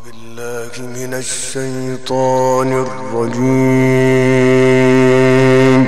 بالله من الشيطان الرجيم.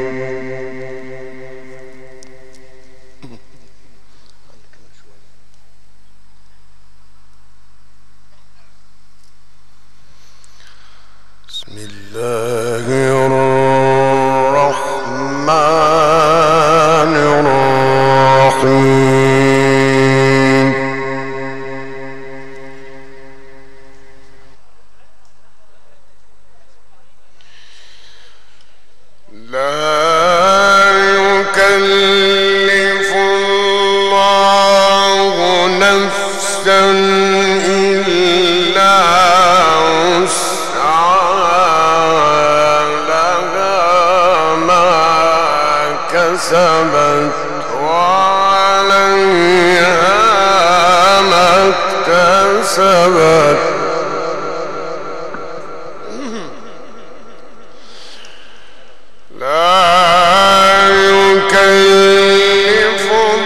بسم الله الرحمن الرحيم. كسبت وعليها ما اكتسبت لا يكلف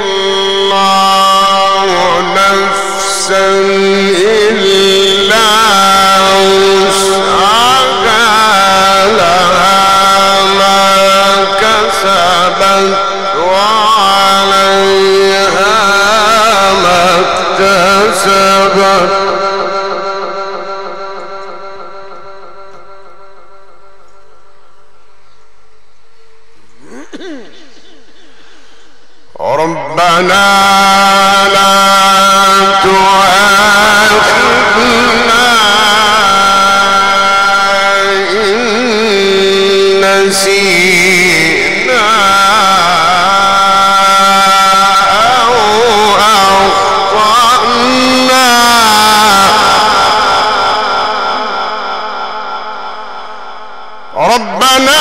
الله نفسا إلا وسعها لها ما كسبت وعليها ما اكتسبت ربنا لا تؤاخذنا إن نسينا أو أخطأنا ربنا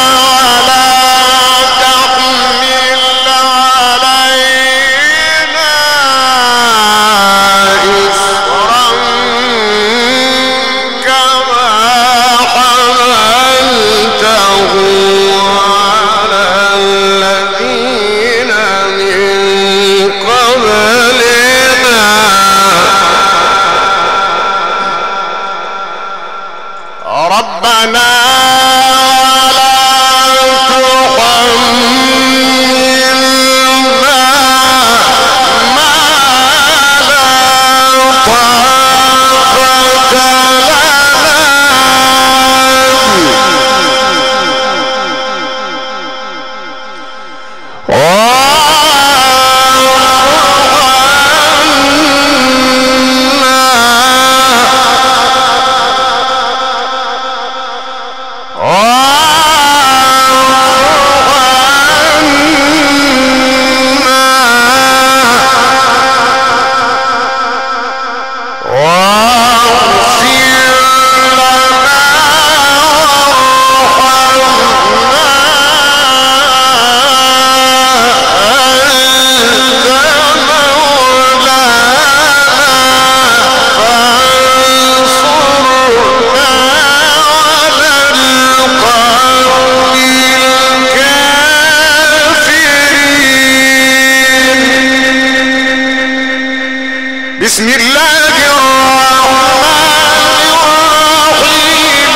بسم الله الرحمن الرحيم.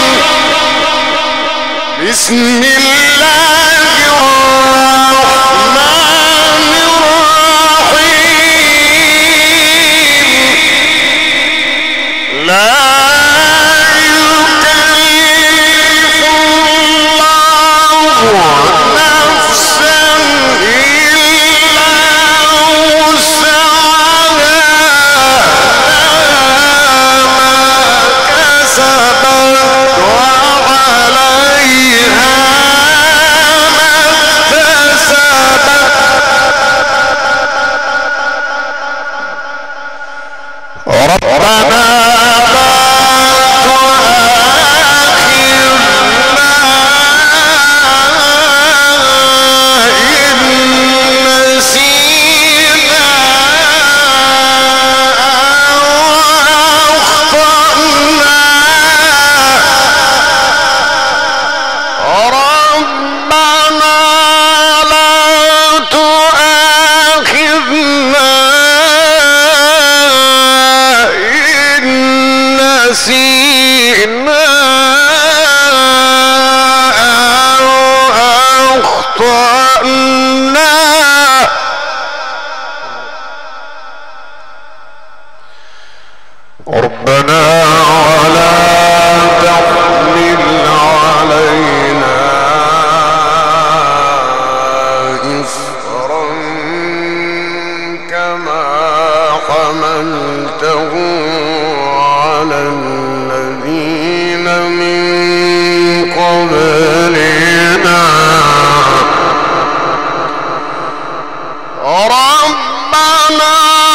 بسم الله الرحمن الرحيم. لا يكلف الله نفسا إلا وسعها كسبت وعليها ربنا ولا تحمل علينا إصرا كما حملته على الذين من قبلنا ربنا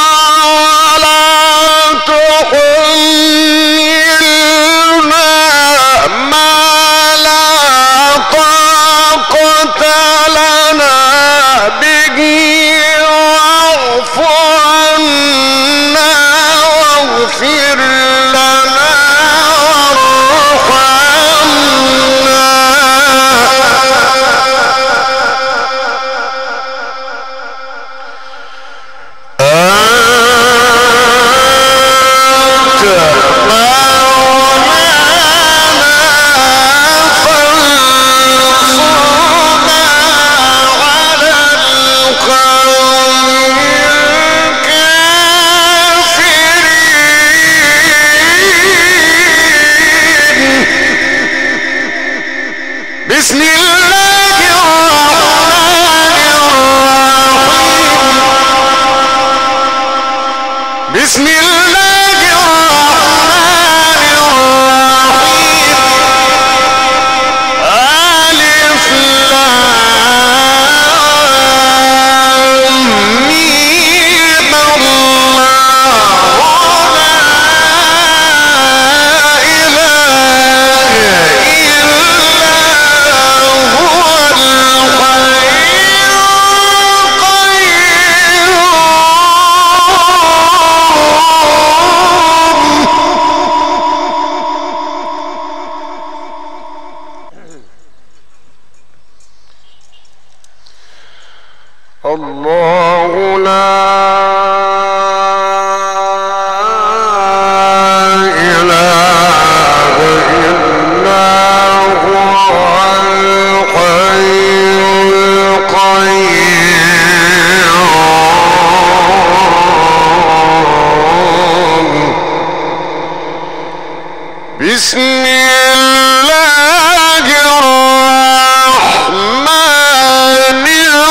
بسم الله الرحمن الرحيم بسم الله الرحمن الرحيم ألف لام ميم الله الله لا إله إلا هو الحي القيوم بسم الله الرحمن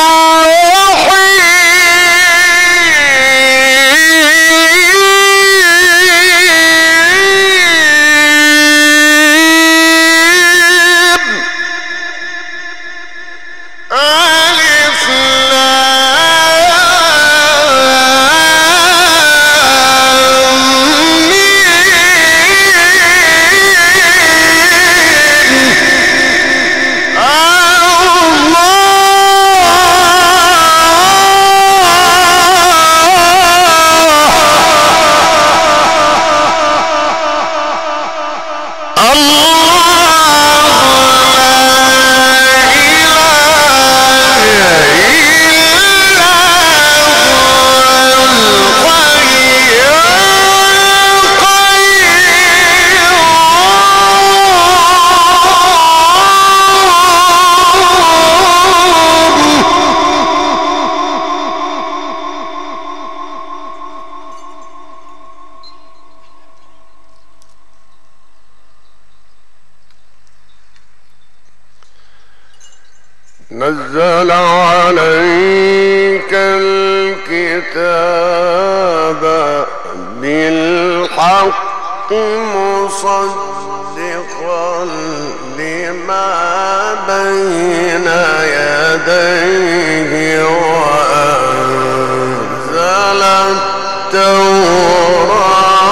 نزل عليك الكتاب بالحق مصدقا لما بين يديه وأنزل التوراة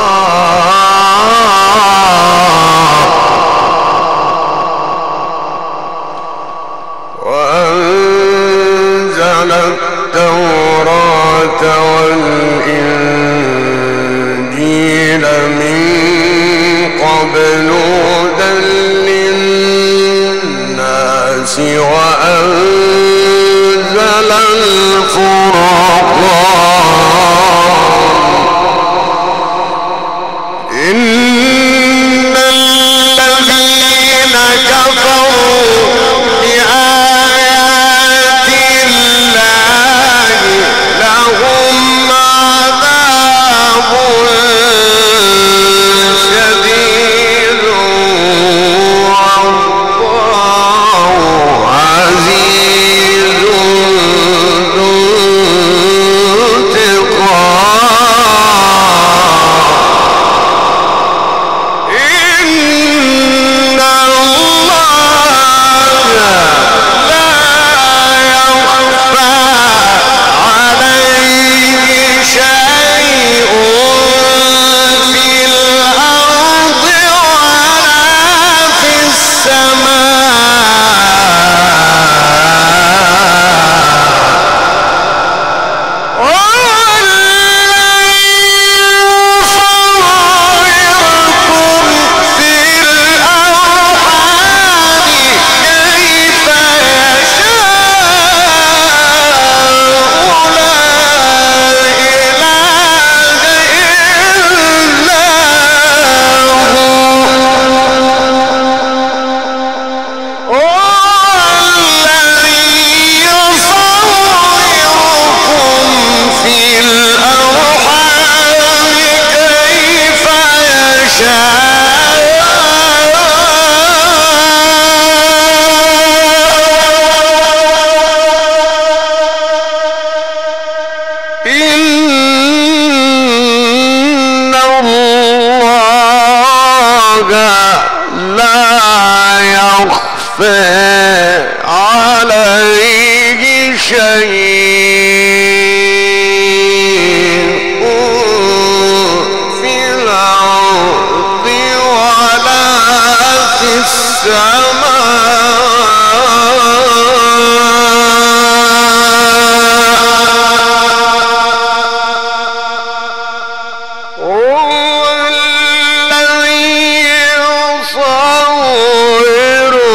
والإنجيل من قبل هدى للناس وأنزل الفرقان إن الذين كفروا بآيات الله لهم عذاب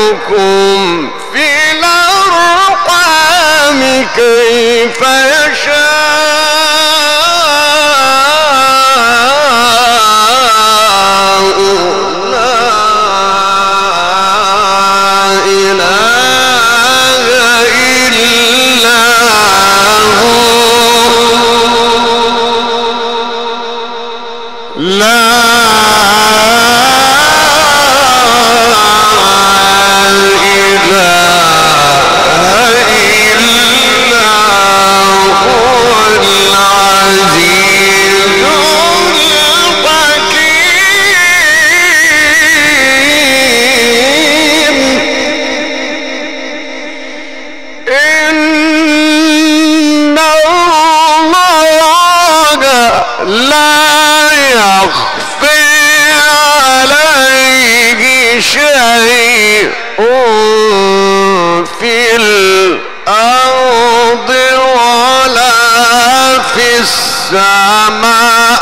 يصوركم في الأرحام كيف يشاء لا إله إلا هو لا شيء في الأرض ولا في السماء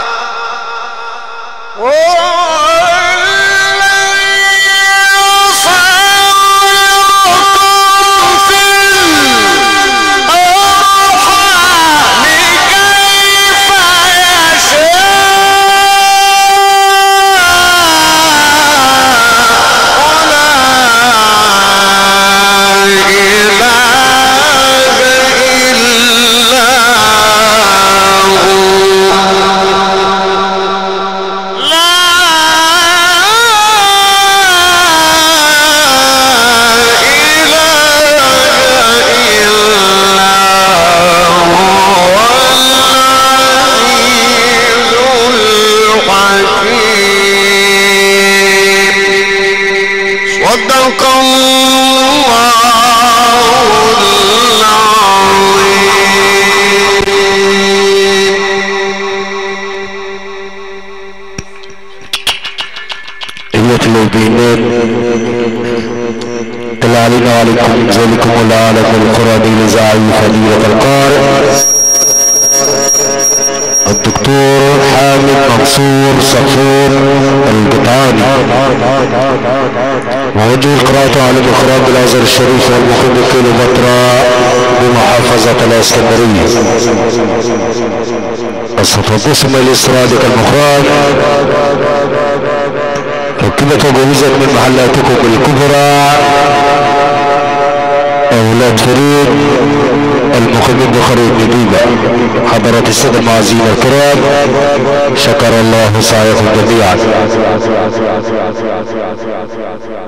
صدق الله العظيم. أيها المؤمنين طلع علينا وعليكم ذلكم العالم القرآني لزعيم فضيلة القارئ الدكتور حامد منصور صفور القطعاني، موجه القراءة على الإخراج بالأزهر الشريف والمقيم كيلوباترا بمحافظة الإسكندرية. الصفة لإسرادك المخراج ركبت وجهزت من محلاتكم الكبرى أولاد فريد المقيمين بخريج نديبة. حضرات السادة المعازين الكرام، شكر الله سعيكم جميعا.